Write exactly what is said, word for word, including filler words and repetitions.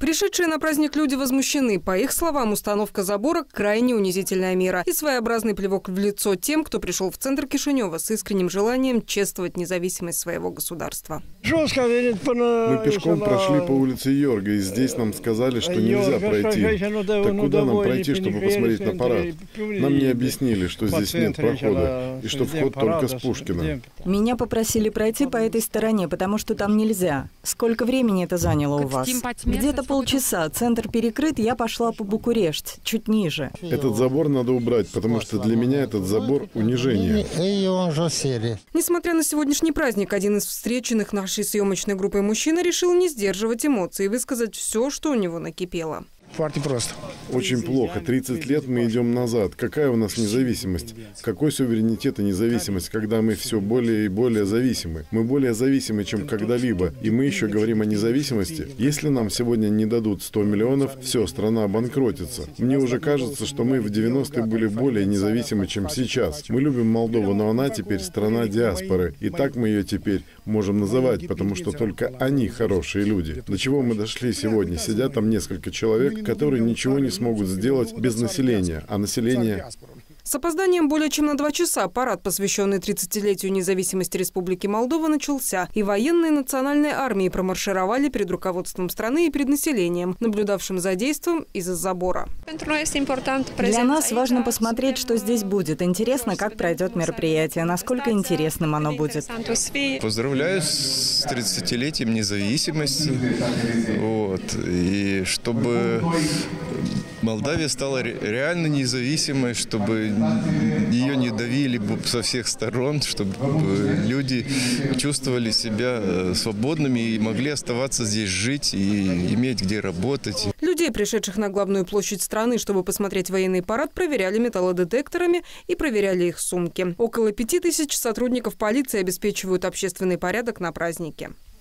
Пришедшие на праздник люди возмущены. По их словам, установка забора – крайне унизительная мера и своеобразный плевок в лицо тем, кто пришел в центр Кишинева с искренним желанием чествовать независимость своего государства. Мы пешком прошли по улице Йорга, и здесь нам сказали, что нельзя пройти. Так куда нам пройти, чтобы посмотреть на парад? Нам не объяснили, что здесь нет прохода, и что вход только с Пушкина. Меня попросили пройти по этой стороне, потому что там нельзя. Сколько времени это заняло у вас? Где-то полчаса. Центр перекрыт, я пошла по Букурешт, чуть ниже. Этот забор надо убрать, потому что для меня этот забор – унижение. Несмотря на сегодняшний праздник, один из встреченных нашей съемочной группой мужчина решил не сдерживать эмоций и высказать все, что у него накипело. Просто. Очень плохо. тридцать лет мы идем назад. Какая у нас независимость? Какой суверенитет и независимость, когда мы все более и более зависимы? Мы более зависимы, чем когда-либо. И мы еще говорим о независимости. Если нам сегодня не дадут сто миллионов, все, страна обанкротится. Мне уже кажется, что мы в девяностые были более независимы, чем сейчас. Мы любим Молдову, но она теперь страна диаспоры. И так мы ее теперь можем называть, потому что только они хорошие люди. До чего мы дошли сегодня? Сидят там несколько человек, которые ничего не смогут сделать без населения, а население... С опозданием более чем на два часа парад, посвященный тридцатилетию независимости Республики Молдова, начался. И военные национальной армии промаршировали перед руководством страны и перед населением, наблюдавшим за действием из-за забора. Для нас важно посмотреть, что здесь будет. Интересно, как пройдет мероприятие, насколько интересным оно будет. Поздравляю с тридцатилетием независимости. Вот. И чтобы Молдавия стала реально независимой, чтобы ее не давили со всех сторон, чтобы люди чувствовали себя свободными и могли оставаться здесь жить и иметь где работать. Людей, пришедших на главную площадь страны, чтобы посмотреть военный парад, проверяли металлодетекторами и проверяли их сумки. Около пяти тысяч сотрудников полиции обеспечивают общественный порядок на празднике.